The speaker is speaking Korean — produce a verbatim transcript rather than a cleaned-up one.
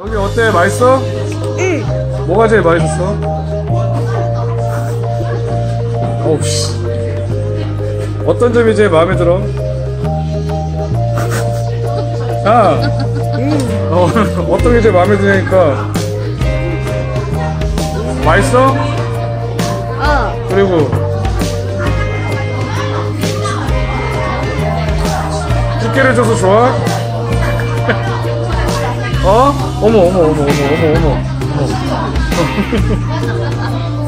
여기 어때? 맛있어? 응. 뭐가 제일 맛있었어? 어우 씨. 어떤 점이 제일 마음에 들어? 아, 어, 어떤 게 제일 마음에 드냐니까. 맛있어? 어. 그리고 집게를 줘서 좋아? 어? 어머 어머 어머 어머 어머 어머 어머